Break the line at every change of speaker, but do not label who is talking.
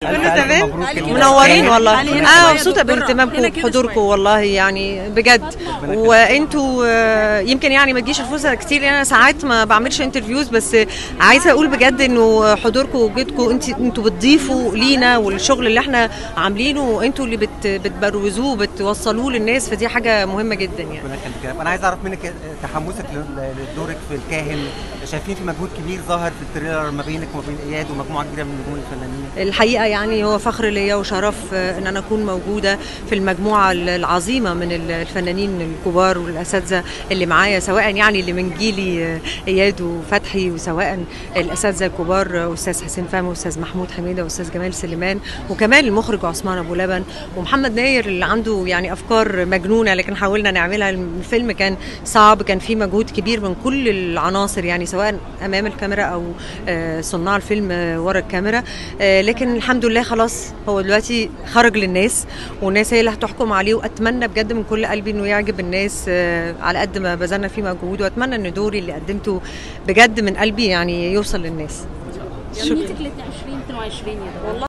كله تمام،
منورين والله. انا مبسوطه باهتمامكم وبحضوركم والله يعني بجد. وانتوا يمكن يعني ما تجيش الفرصه كتير، انا ساعات ما بعملش انترفيوز، بس عايزه اقول بجد انه حضوركم ووجودكم انتوا بتضيفوا لينا والشغل اللي احنا عاملينه، انتوا اللي بتبروزوه وبتوصلوه للناس، فدي حاجه مهمه جدا يعني.
انا عايز اعرف منك تحمسك لدورك في الكاهن. شايفين في مجهود كبير ظاهر في التريلر ما بينك وما بين اياد ومجموعه كبيره من نجوم الفنانين.
الحقيقه يعني هو فخر ليا وشرف ان انا اكون موجوده في المجموعه العظيمه من الفنانين الكبار والاساتذه اللي معايا، سواء يعني اللي من جيلي اياد وفتحي، وسواء الاساتذه الكبار استاذ حسين فهمي واستاذ محمود حميده واستاذ جمال سليمان، وكمان المخرج عثمان ابو لبن ومحمد ناير اللي عنده يعني افكار مجنونه لكن حاولنا نعملها. الفيلم كان صعب، كان فيه مجهود كبير من كل العناصر يعني، سواء امام الكاميرا او صناع الفيلم ورا الكاميرا، لكن الحمد لله خلاص هو دلوقتي خرج للناس والناس هي اللي هتحكم عليه. واتمنى بجد من كل قلبي انه يعجب الناس على قد ما بذلنا فيه مجهود، واتمنى ان دوري اللي قدمته بجد من قلبي يعني يوصل للناس.
شكرا. 2022 يا
والله